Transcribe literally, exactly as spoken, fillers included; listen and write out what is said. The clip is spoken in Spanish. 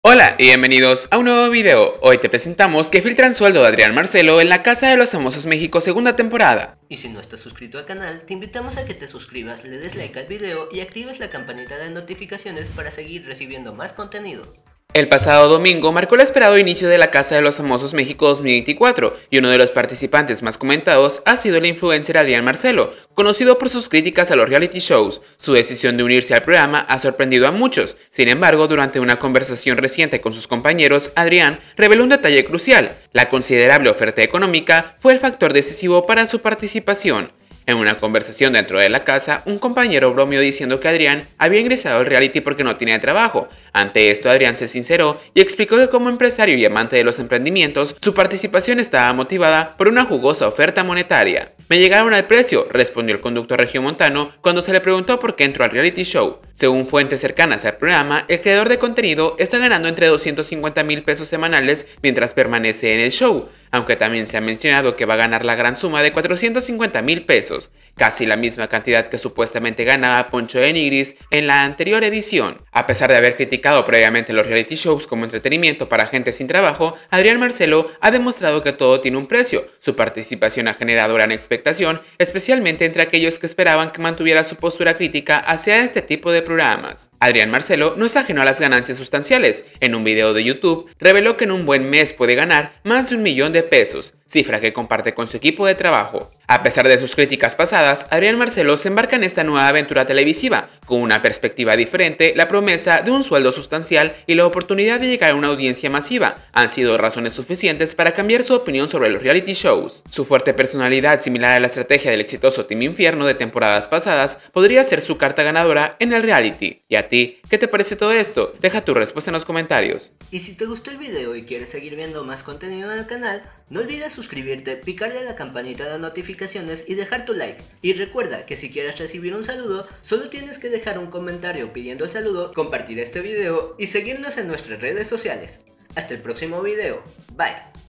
Hola y bienvenidos a un nuevo video. Hoy te presentamos que filtran sueldo de Adrián Marcelo en La Casa de los Famosos México segunda temporada. Y si no estás suscrito al canal, te invitamos a que te suscribas, le des like al video y actives la campanita de notificaciones para seguir recibiendo más contenido. El pasado domingo marcó el esperado inicio de La Casa de los Famosos México dos mil veinticuatro y uno de los participantes más comentados ha sido el influencer Adrián Marcelo, conocido por sus críticas a los reality shows. Su decisión de unirse al programa ha sorprendido a muchos. Sin embargo, durante una conversación reciente con sus compañeros, Adrián reveló un detalle crucial: la considerable oferta económica fue el factor decisivo para su participación. En una conversación dentro de la casa, un compañero bromeó diciendo que Adrián había ingresado al reality porque no tenía trabajo. Ante esto, Adrián se sinceró y explicó que como empresario y amante de los emprendimientos, su participación estaba motivada por una jugosa oferta monetaria. Me llegaron al precio, respondió el conductor regiomontano cuando se le preguntó por qué entró al reality show. Según fuentes cercanas al programa, el creador de contenido está ganando entre doscientos cincuenta mil pesos semanales mientras permanece en el show, aunque también se ha mencionado que va a ganar la gran suma de cuatrocientos cincuenta mil pesos, casi la misma cantidad que supuestamente ganaba Poncho de Nigris en la anterior edición. A pesar de haber criticado previamente los reality shows como entretenimiento para gente sin trabajo, Adrián Marcelo ha demostrado que todo tiene un precio. Su participación ha generado gran expectación, especialmente entre aquellos que esperaban que mantuviera su postura crítica hacia este tipo de programas. Adrián Marcelo no es ajeno a las ganancias sustanciales. En un video de YouTube reveló que en un buen mes puede ganar más de un millón de pesos, cifra que comparte con su equipo de trabajo. A pesar de sus críticas pasadas, Adrián Marcelo se embarca en esta nueva aventura televisiva, con una perspectiva diferente. La promesa de un sueldo sustancial y la oportunidad de llegar a una audiencia masiva han sido razones suficientes para cambiar su opinión sobre los reality shows. Su fuerte personalidad, similar a la estrategia del exitoso Team Infierno de temporadas pasadas, podría ser su carta ganadora en el reality. ¿Y a ti, qué te parece todo esto? Deja tu respuesta en los comentarios. Y si te gustó el video y quieres seguir viendo más contenido en el canal, no olvides suscribirte, picarle a la campanita de notificaciones y dejar tu like. Y recuerda que si quieres recibir un saludo, solo tienes que dejar un comentario pidiendo el saludo, compartir este video y seguirnos en nuestras redes sociales. Hasta el próximo video. Bye.